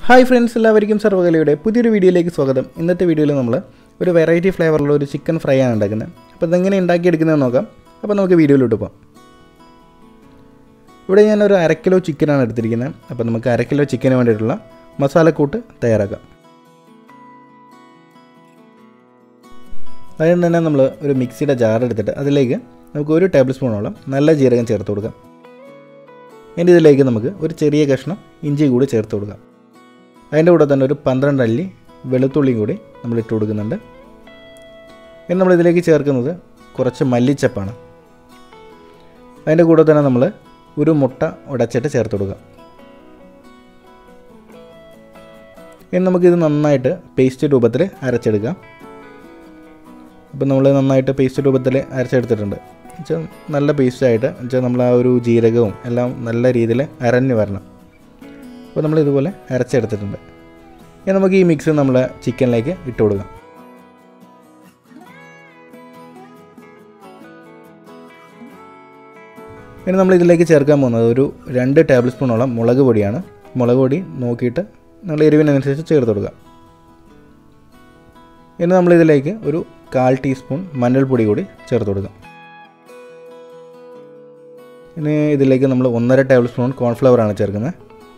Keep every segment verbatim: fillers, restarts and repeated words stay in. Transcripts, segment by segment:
Hi friends, എല്ലാവർക്കും സർവകലയുടെ പുതിയൊരു വീഡിയോയിലേക്ക് സ്വാഗതം. ഇന്നത്തെ വീഡിയോയിൽ നമ്മൾ ഒരു വെറൈറ്റി ഫ്ലേവറുള്ള ഒരു ചിക്കൻ ഫ്രൈ ആണ് ഉണ്ടാക്കുന്നത്. അപ്പോൾ ഇതെങ്ങനെ ഉണ്ടാക്കിയെടുക്കുന്നതെന്ന് നോക്കാം. അപ്പോൾ നമുക്ക് വീഡിയോയിലോട്ട് പോകാം. ഇവിടെ ഞാൻ ഒരു അര കിലോ ചിക്കനാണ് എടുത്തിരിക്കുന്നത്. അപ്പോൾ നമുക്ക് അര കിലോ ചിക്കന് വേണ്ടിയിട്ടുള്ള മസാലക്കൂട്ട് തയ്യാറാക്കാം. അതുകൊണ്ട് തന്നെ നമ്മൾ ഒരു മിക്സിയുടെ ജാർ എടുത്തിട്ട് അതിലേക്ക് നമുക്ക് ഒരു ടേബിൾ സ്പൂണോളം നല്ല ജീരകം ചേർത്ത് കൊടുക്കാം. ഇനി ഇതിലേക്ക് നമുക്ക് ഒരു ചെറിയ കഷ്ണം ഇഞ്ചി കൂടി ചേർത്ത് കൊടുക്കാം. അതിൻ്റെ കൂടെ തന്നെ ഒരു പന്ത്രണ്ട് അല്ലി വെളുത്തുള്ളിയും കൂടി നമ്മൾ ഇട്ട് കൊടുക്കുന്നുണ്ട്. ഇനി നമ്മളിതിലേക്ക് ചേർക്കുന്നത് കുറച്ച് മല്ലിച്ചപ്പാണ്. അതിൻ്റെ കൂടെ തന്നെ നമ്മൾ ഒരു മുട്ട ഉടച്ചിട്ട് ചേർത്ത് കൊടുക്കാം. ഇനി നമുക്കിത് നന്നായിട്ട് പേസ്റ്റ് രൂപത്തിൽ അരച്ചെടുക്കാം. അപ്പോൾ നമ്മൾ നന്നായിട്ട് പേസ്റ്റ് രൂപത്തിൽ അരച്ചെടുത്തിട്ടുണ്ട്. എന്നുവെച്ചാൽ നല്ല പേസ്റ്റായിട്ട് എന്നുവെച്ചാൽ നമ്മൾ ആ ഒരു ജീരകവും എല്ലാം നല്ല രീതിയിൽ അരഞ്ഞ് വരണം. അപ്പോൾ നമ്മൾ ഇതുപോലെ അരച്ചെടുത്തിട്ടുണ്ട്. ഇനി നമുക്ക് ഈ മിക്സ് നമ്മൾ ചിക്കനിലേക്ക് ഇട്ട് കൊടുക്കാം. ഇനി നമ്മൾ ഇതിലേക്ക് ചേർക്കാൻ പോകുന്നത് ഒരു രണ്ട് ടേബിൾ സ്പൂണോളം മുളക് പൊടിയാണ്. മുളക് പൊടി നോക്കിയിട്ട് നമ്മൾ എരിവിനനുസരിച്ച് ചേർത്ത് കൊടുക്കുക. ഇനി നമ്മളിതിലേക്ക് ഒരു കാൽ ടീസ്പൂൺ മഞ്ഞൾപ്പൊടി കൂടി ചേർത്ത് കൊടുക്കാം. ഇനി ഇതിലേക്ക് നമ്മൾ ഒന്നര ടേബിൾ സ്പൂൺ കോൺഫ്ലവർ ആണ് ചേർക്കുന്നത്.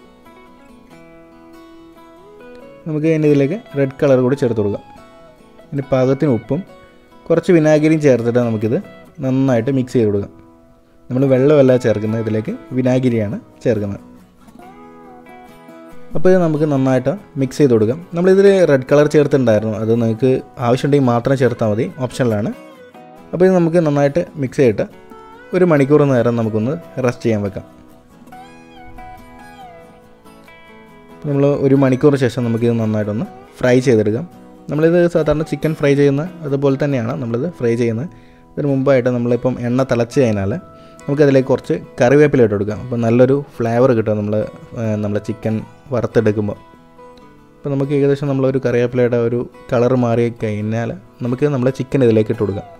നമുക്ക് ഇനി ഇതിലേക്ക് റെഡ് കളർ കൂടി ചേർത്ത് കൊടുക്കാം. ഇനി പാകത്തിന് ഉപ്പും കുറച്ച് വിനാഗിരിയും ചേർത്തിട്ട് നമുക്കിത് നന്നായിട്ട് മിക്സ് ചെയ്ത് കൊടുക്കാം. നമ്മൾ വെള്ളമല്ല ചേർക്കുന്നത്, ഇതിലേക്ക് വിനാഗിരിയാണ് ചേർക്കുന്നത്. അപ്പോൾ ഇത് നമുക്ക് നന്നായിട്ട് മിക്സ് ചെയ്ത് കൊടുക്കാം. നമ്മളിതിൽ റെഡ് കളർ ചേർത്തിട്ടുണ്ടായിരുന്നു, അത് നിങ്ങൾക്ക് ആവശ്യമുണ്ടെങ്കിൽ മാത്രം ചേർത്താൽ മതി, ഓപ്ഷനിലാണ്. അപ്പോൾ ഇത് നമുക്ക് നന്നായിട്ട് മിക്സ് ചെയ്തിട്ട് ഒരു മണിക്കൂർ നേരം നമുക്കൊന്ന് റെസ്റ്റ് ചെയ്യാൻ വെക്കാം. നമ്മൾ ഒരു മണിക്കൂറിന് ശേഷം നമുക്കിത് നന്നായിട്ടൊന്ന് ഫ്രൈ ചെയ്തെടുക്കാം. നമ്മളിത് സാധാരണ ചിക്കൻ ഫ്രൈ ചെയ്യുന്ന അതുപോലെ തന്നെയാണ് നമ്മളിത് ഫ്രൈ ചെയ്യുന്നത്. ഇതിന് മുമ്പായിട്ട് നമ്മളിപ്പം എണ്ണ തിളച്ച് കഴിഞ്ഞാൽ നമുക്കതിലേക്ക് കുറച്ച് കറിവേപ്പില ഇട്ട് കൊടുക്കാം. അപ്പോൾ നല്ലൊരു ഫ്ലേവർ കിട്ടും നമ്മൾ നമ്മൾ ചിക്കൻ വറുത്തെടുക്കുമ്പോൾ. അപ്പോൾ നമുക്ക് ഏകദേശം നമ്മളൊരു കറിവേപ്പിലയുടെ ഒരു കളർ മാറി കഴിഞ്ഞാൽ നമുക്ക് നമ്മൾ ചിക്കൻ ഇതിലേക്ക് ഇട്ട് കൊടുക്കാം.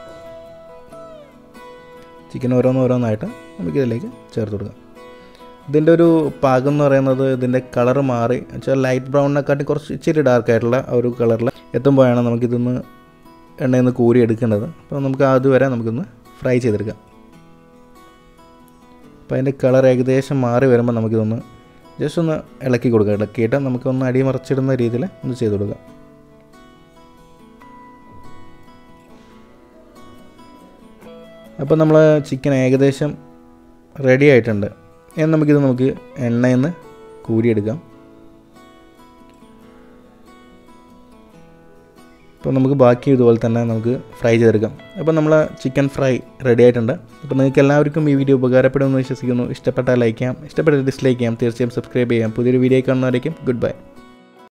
ചിക്കൻ ഓരോന്നോരോന്നായിട്ട് നമുക്കിതിലേക്ക് ചേർത്ത് കൊടുക്കാം. ഇതിൻ്റെ ഒരു പാകം എന്ന് പറയുന്നത് ഇതിൻ്റെ കളർ മാറി വെച്ചാൽ ലൈറ്റ് ബ്രൗണിനെക്കാട്ടി കുറച്ച് ഇച്ചിരി ഡാർക്കായിട്ടുള്ള ഒരു കളറിൽ എത്തുമ്പോഴാണ് നമുക്കിതൊന്ന് എണ്ണയിൽ നിന്ന് കോരി എടുക്കേണ്ടത്. അപ്പോൾ നമുക്ക് അതുവരെ നമുക്കൊന്ന് ഫ്രൈ ചെയ്തെടുക്കാം. അപ്പോൾ അതിൻ്റെ കളർ ഏകദേശം മാറി വരുമ്പോൾ നമുക്കിതൊന്ന് ജസ്റ്റ് ഒന്ന് ഇളക്കി കൊടുക്കാം. ഇളക്കിയിട്ട് നമുക്കൊന്ന് അടിമറിച്ചിടുന്ന രീതിയിൽ ഒന്ന് ചെയ്ത് കൊടുക്കാം. അപ്പോൾ നമ്മൾ ചിക്കൻ ഏകദേശം റെഡി ആയിട്ടുണ്ട്. ഇനി നമുക്കിത് നമുക്ക് എണ്ണയിൽ നിന്ന് കൂരിയെടുക്കാം. അപ്പോൾ നമുക്ക് ബാക്കി ഇതുപോലെ തന്നെ നമുക്ക് ഫ്രൈ ചെയ്തെടുക്കാം. അപ്പോൾ നമ്മൾ ചിക്കൻ ഫ്രൈ റെഡി ആയിട്ടുണ്ട്. അപ്പോൾ നിങ്ങൾക്ക് എല്ലാവർക്കും ഈ വീഡിയോ ഉപകാരപ്പെടുമെന്ന് വിശ്വസിക്കുന്നു. ഇഷ്ടപ്പെട്ടാൽ ലൈക്ക് ചെയ്യാം, ഇഷ്ടപ്പെട്ടാൽ ഡിസ്ലൈക്ക് ചെയ്യാം, തീർച്ചയായും സബ്സ്ക്രൈബ് ചെയ്യാം. പുതിയൊരു വീഡിയോ കാണുന്നവരേക്കും ഗുഡ് ബൈ.